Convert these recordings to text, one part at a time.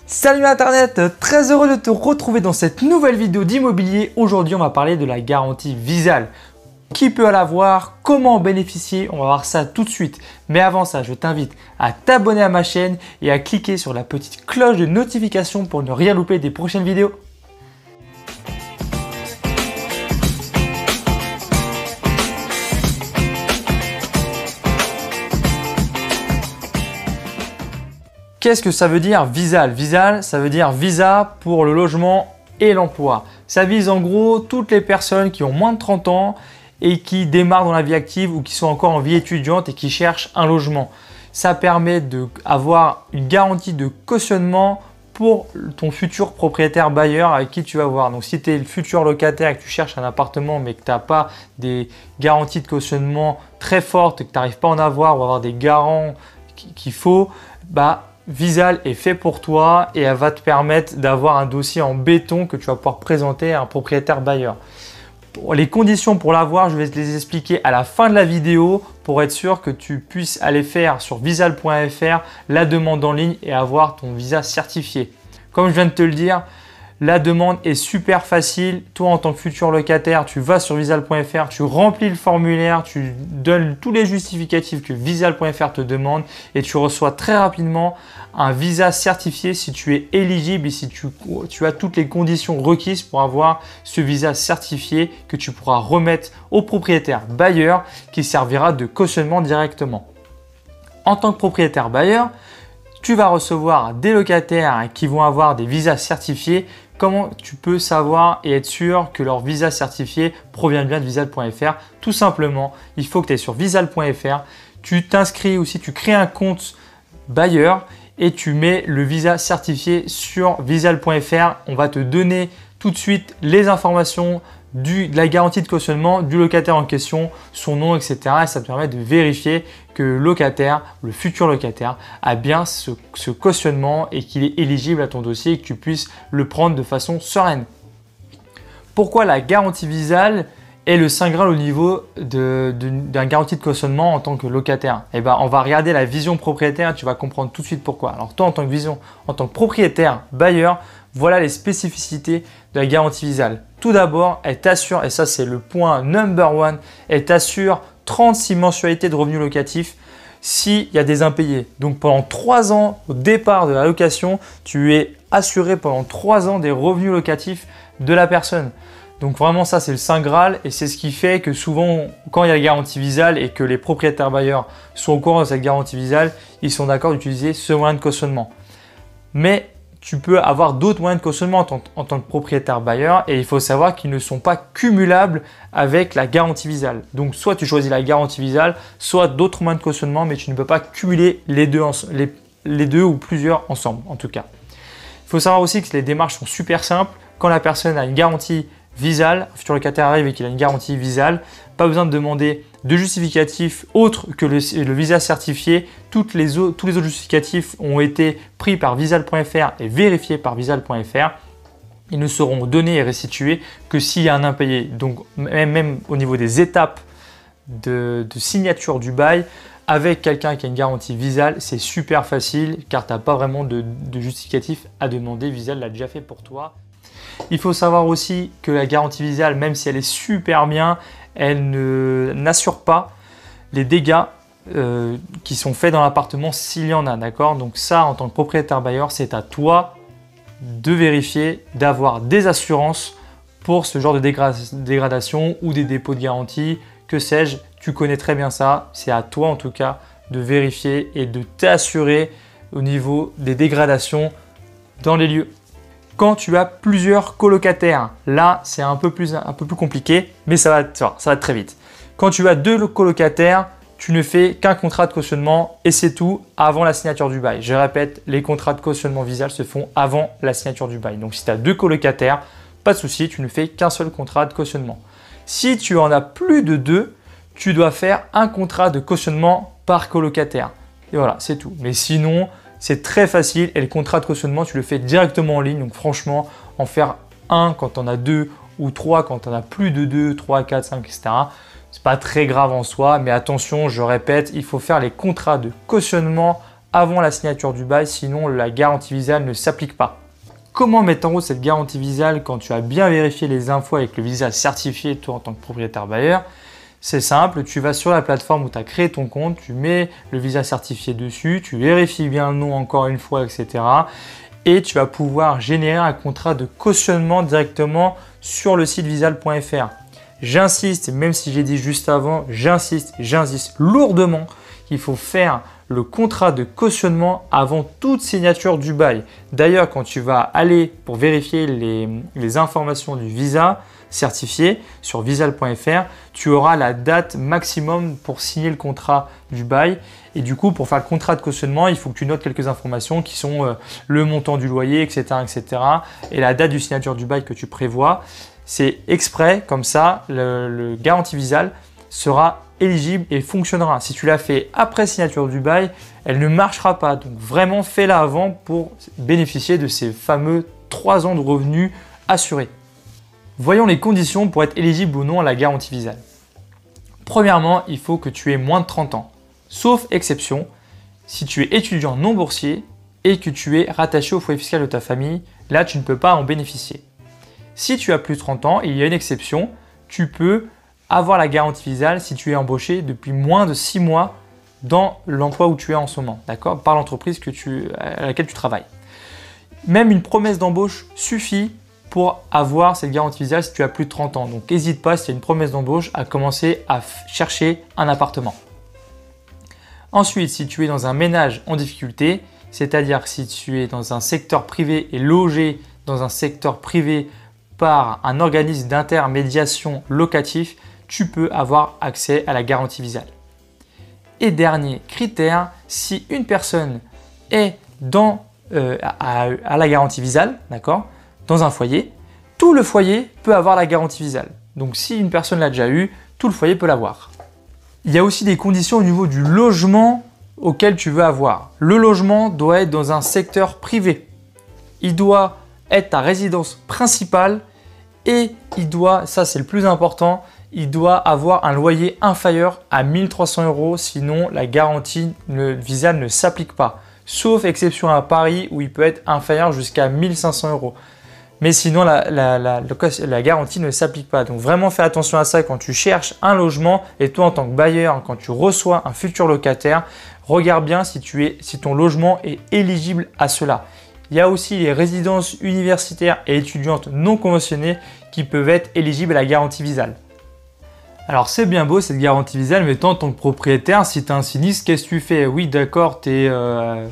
Salut Internet, très heureux de te retrouver dans cette nouvelle vidéo d'immobilier. Aujourd'hui, on va parler de la garantie Visal. Qui peut l'avoir? Comment en bénéficier? On va voir ça tout de suite. Mais avant ça, je t'invite à t'abonner à ma chaîne et à cliquer sur la petite cloche de notification pour ne rien louper des prochaines vidéos. Qu'est-ce que ça veut dire Visal? Visal, ça veut dire visa pour le logement et l'emploi. Ça vise en gros toutes les personnes qui ont moins de 30 ans et qui démarrent dans la vie active ou qui sont encore en vie étudiante et qui cherchent un logement. Ça permet d'avoir une garantie de cautionnement pour ton futur propriétaire bailleur avec qui tu vas voir. Donc si tu es le futur locataire et que tu cherches un appartement mais que tu n'as pas des garanties de cautionnement très fortes et que tu n'arrives pas à en avoir ou avoir des garants qu'il faut, Visal est fait pour toi et elle va te permettre d'avoir un dossier en béton que tu vas pouvoir présenter à un propriétaire bailleur. Les conditions pour l'avoir, je vais te les expliquer à la fin de la vidéo pour être sûr que tu puisses aller faire sur visal.fr la demande en ligne et avoir ton visa certifié. Comme je viens de te le dire, la demande est super facile. Toi, en tant que futur locataire, tu vas sur visal.fr, tu remplis le formulaire, tu donnes tous les justificatifs que visal.fr te demande et tu reçois très rapidement un visa certifié si tu es éligible et si tu as toutes les conditions requises pour avoir ce visa certifié que tu pourras remettre au propriétaire bailleur qui servira de cautionnement directement. En tant que propriétaire bailleur, tu vas recevoir des locataires qui vont avoir des visas certifiés. Comment tu peux savoir et être sûr que leur visa certifié provient bien de visal.fr? Tout simplement, il faut que tu ailles sur visal.fr, tu t'inscris ou si tu crées un compte bailleur et tu mets le visa certifié sur visal.fr. On va te donner tout de suite les informations de la garantie de cautionnement du locataire en question, son nom, etc. Et ça te permet de vérifier que le locataire, le futur locataire, a bien ce cautionnement et qu'il est éligible à ton dossier et que tu puisses le prendre de façon sereine. Pourquoi la garantie Visal est le saint graal au niveau d'un garantie de cautionnement en tant que locataire? On va regarder la vision propriétaire et tu vas comprendre tout de suite pourquoi. Alors toi, en tant que propriétaire bailleur, voilà les spécificités de la garantie Visal. Tout d'abord, elle t'assure, et ça c'est le point number one, elle t'assure 36 mensualités de revenus locatifs s'il y a des impayés. Donc pendant 3 ans, au départ de la location, tu es assuré pendant 3 ans des revenus locatifs de la personne. Donc vraiment ça c'est le saint graal et c'est ce qui fait que souvent quand il y a la garantie Visal et que les propriétaires bailleurs sont au courant de cette garantie Visal, ils sont d'accord d'utiliser ce moyen de cautionnement. Mais tu peux avoir d'autres moyens de cautionnement en tant que propriétaire bailleur et il faut savoir qu'ils ne sont pas cumulables avec la garantie Visal. Donc soit tu choisis la garantie Visal, soit d'autres moyens de cautionnement, mais tu ne peux pas cumuler les deux ou plusieurs ensemble en tout cas. Il faut savoir aussi que les démarches sont super simples. Quand la personne a une garantie Visal, un futur locataire arrive et qu'il a une garantie Visal, pas besoin de demander de justificatifs autres que le visa certifié. Tous les autres justificatifs ont été pris par visal.fr et vérifiés par visal.fr. Ils ne seront donnés et restitués que s'il y a un impayé. Donc même au niveau des étapes de signature du bail, avec quelqu'un qui a une garantie Visal, c'est super facile car tu n'as pas vraiment de justificatif à demander. Visal l'a déjà fait pour toi. Il faut savoir aussi que la garantie Visal, même si elle est super bien, elle n'assure pas les dégâts qui sont faits dans l'appartement s'il y en a, d'accord? Donc ça, en tant que propriétaire bailleur, c'est à toi de vérifier, d'avoir des assurances pour ce genre de dégradation ou des dépôts de garantie, que sais-je, tu connais très bien ça. C'est à toi en tout cas de vérifier et de t'assurer au niveau des dégradations dans les lieux. Quand tu as plusieurs colocataires, là c'est un peu plus compliqué, mais ça va très vite. Quand tu as 2 colocataires, tu ne fais qu'un contrat de cautionnement et c'est tout avant la signature du bail. Je répète, les contrats de cautionnement Visal se font avant la signature du bail. Donc si tu as 2 colocataires, pas de souci, tu ne fais qu'un seul contrat de cautionnement. Si tu en as plus de 2, tu dois faire un contrat de cautionnement par colocataire. Et voilà, c'est tout. Mais sinon, c'est très facile et le contrat de cautionnement, tu le fais directement en ligne. Donc franchement, en faire un quand on a 2 ou 3 quand on a plus de 2, 3, 4, 5, etc. C'est pas très grave en soi, mais attention, je répète, il faut faire les contrats de cautionnement avant la signature du bail, sinon la garantie Visale ne s'applique pas. Comment mettre en route cette garantie Visale quand tu as bien vérifié les infos avec le Visale certifié, toi en tant que propriétaire bailleur? C'est simple, tu vas sur la plateforme où tu as créé ton compte, tu mets le Visale certifié dessus, tu vérifies bien le nom encore une fois, etc. Et tu vas pouvoir générer un contrat de cautionnement directement sur le site visale.fr. J'insiste, même si j'ai dit juste avant, j'insiste lourdement qu'il faut faire le contrat de cautionnement avant toute signature du bail. D'ailleurs, quand tu vas aller pour vérifier les informations du visa certifié sur visale.fr, tu auras la date maximum pour signer le contrat du bail. Et du coup, pour faire le contrat de cautionnement, il faut que tu notes quelques informations qui sont le montant du loyer, etc., etc. et la date du signature du bail que tu prévois. C'est exprès, comme ça, le garantie Visale sera éligible et fonctionnera. Si tu l'as fait après signature du bail, elle ne marchera pas. Donc vraiment, fais-la avant pour bénéficier de ces fameux 3 ans de revenus assurés. Voyons les conditions pour être éligible ou non à la garantie Visale. Premièrement, il faut que tu aies moins de 30 ans. Sauf exception, si tu es étudiant non boursier et que tu es rattaché au foyer fiscal de ta famille, là tu ne peux pas en bénéficier. Si tu as plus de 30 ans, il y a une exception, tu peux avoir la garantie Visale si tu es embauché depuis moins de 6 mois dans l'emploi où tu es en ce moment, d'accord, par l'entreprise à laquelle tu travailles. Même une promesse d'embauche suffit pour avoir cette garantie Visale si tu as plus de 30 ans. Donc n'hésite pas, si tu as une promesse d'embauche, à commencer à chercher un appartement. Ensuite, si tu es dans un ménage en difficulté, c'est-à-dire si tu es dans un secteur privé et logé dans un secteur privé par un organisme d'intermédiation locatif, tu peux avoir accès à la garantie Visale. Et dernier critère, si une personne est à la garantie Visale, d'accord, dans un foyer, tout le foyer peut avoir la garantie Visale. Donc si une personne l'a déjà eu, tout le foyer peut l'avoir. Il y a aussi des conditions au niveau du logement auquel tu veux avoir. Le logement doit être dans un secteur privé. Il doit être ta résidence principale et il doit, ça c'est le plus important, il doit avoir un loyer inférieur à 1 300 €, sinon la garantie Visale ne s'applique pas. Sauf exception à Paris où il peut être inférieur jusqu'à 1 500 €. Mais sinon, la garantie ne s'applique pas. Donc vraiment, fais attention à ça quand tu cherches un logement et toi en tant que bailleur, quand tu reçois un futur locataire, regarde bien si ton logement est éligible à cela. Il y a aussi les résidences universitaires et étudiantes non conventionnées qui peuvent être éligibles à la garantie Visale. Alors c'est bien beau cette garantie Visale, mais toi en tant que propriétaire, si tu as un sinistre, qu'est-ce que tu fais? Oui d'accord, tu es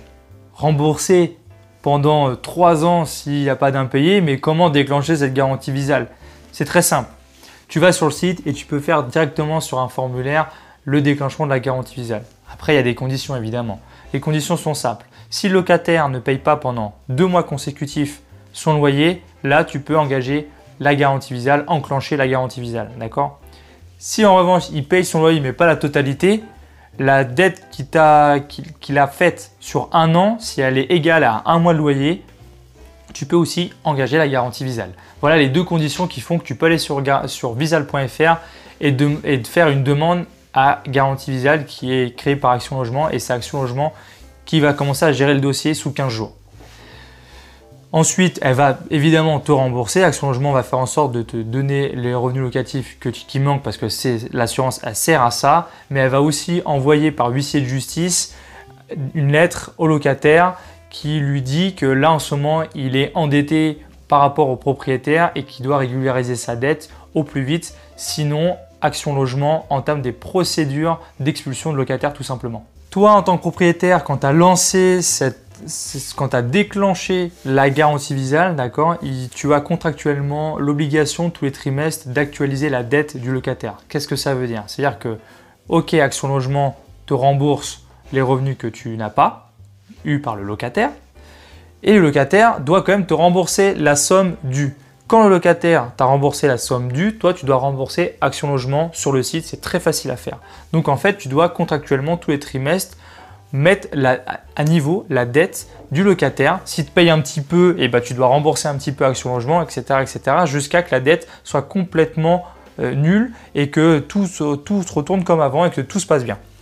remboursé pendant 3 ans s'il n'y a pas d'impayé, mais comment déclencher cette garantie Visale? C'est très simple. Tu vas sur le site et tu peux faire directement sur un formulaire le déclenchement de la garantie Visale. Après, il y a des conditions évidemment. Les conditions sont simples. Si le locataire ne paye pas pendant 2 mois consécutifs son loyer, là tu peux engager la garantie Visale, enclencher la garantie Visale, d'accord? Si en revanche il paye son loyer mais pas la totalité, la dette qu'il a faite sur 1 an, si elle est égale à 1 mois de loyer, tu peux aussi engager la garantie Visale. Voilà les 2 conditions qui font que tu peux aller sur visale.fr et de faire une demande à garantie Visale qui est créée par Action Logement, et c'est Action Logement qui va commencer à gérer le dossier sous 15 jours. Ensuite, elle va évidemment te rembourser. Action Logement va faire en sorte de te donner les revenus locatifs qui manquent parce que l'assurance sert à ça. Mais elle va aussi envoyer par huissier de justice une lettre au locataire qui lui dit que là en ce moment il est endetté par rapport au propriétaire et qu'il doit régulariser sa dette au plus vite. Sinon, Action Logement entame des procédures d'expulsion de locataire tout simplement. Toi en tant que propriétaire, quand tu as déclenché la garantie Visale, d'accord, tu as contractuellement l'obligation tous les trimestres d'actualiser la dette du locataire. Qu'est-ce que ça veut dire? C'est-à-dire que, ok, Action Logement te rembourse les revenus que tu n'as pas eus par le locataire, et le locataire doit quand même te rembourser la somme due. Quand le locataire t'a remboursé la somme due, toi tu dois rembourser Action Logement sur le site, c'est très facile à faire. Donc en fait, tu dois contractuellement tous les trimestres mettre à niveau la dette du locataire. Si tu payes un petit peu, tu dois rembourser un petit peu Action Logement, etc., etc., jusqu'à que la dette soit complètement nulle et que tout se retourne comme avant et que tout se passe bien.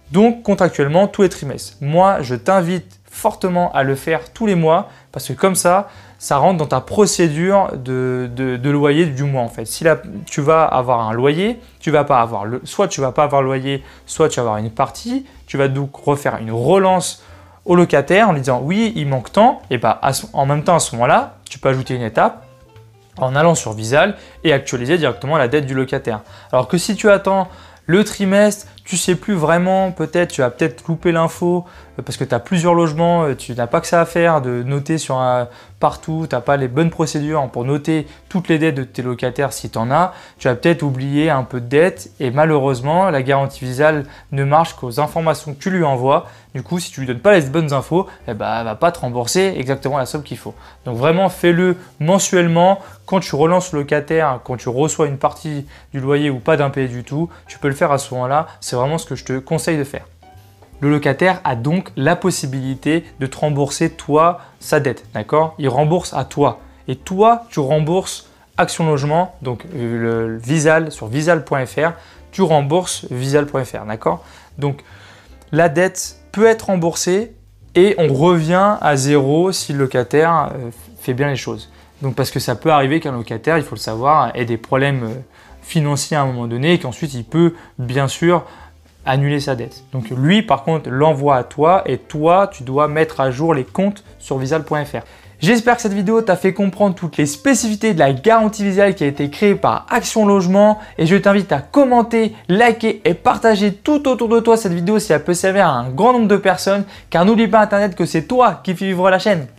Donc contractuellement tous les trimestres. Moi, je t'invite fortement à le faire tous les mois parce que comme ça rentre dans ta procédure de loyer du mois en fait. Si là, tu vas avoir un loyer, soit tu vas pas avoir le loyer, soit tu vas avoir une partie. Tu vas donc refaire une relance au locataire en lui disant oui, il manque tant. Et bah, en même temps à ce moment-là, tu peux ajouter une étape en allant sur Visal et actualiser directement la dette du locataire. Alors que si tu attends le trimestre, tu sais plus vraiment, peut-être tu vas peut-être louper l'info parce que tu as plusieurs logements, tu n'as pas que ça à faire de noter partout, tu n'as pas les bonnes procédures pour noter toutes les dettes de tes locataires si tu en as. Tu vas peut-être oublier un peu de dettes et malheureusement, la garantie Visal ne marche qu'aux informations que tu lui envoies. Du coup, si tu lui donnes pas les bonnes infos, eh ben, elle ne va pas te rembourser exactement la somme qu'il faut. Donc vraiment, fais-le mensuellement. Quand tu relances le locataire, quand tu reçois une partie du loyer ou pas d'impayé du tout, tu peux le faire à ce moment-là. C'est vraiment ce que je te conseille de faire. Le locataire a donc la possibilité de te rembourser toi sa dette, d'accord? Il rembourse à toi et toi tu rembourses Action Logement, donc le Visal sur visal.fr, tu rembourses visal.fr, d'accord? Donc la dette peut être remboursée et on revient à zéro si le locataire fait bien les choses. Donc parce que ça peut arriver qu'un locataire, il faut le savoir, ait des problèmes financier à un moment donné et qu'ensuite il peut bien sûr annuler sa dette. Donc lui par contre l'envoie à toi et toi tu dois mettre à jour les comptes sur visal.fr. J'espère que cette vidéo t'a fait comprendre toutes les spécificités de la garantie Visal qui a été créée par Action Logement et je t'invite à commenter, liker et partager tout autour de toi cette vidéo si elle peut servir à un grand nombre de personnes car n'oublie pas Internet que c'est toi qui fais vivre la chaîne.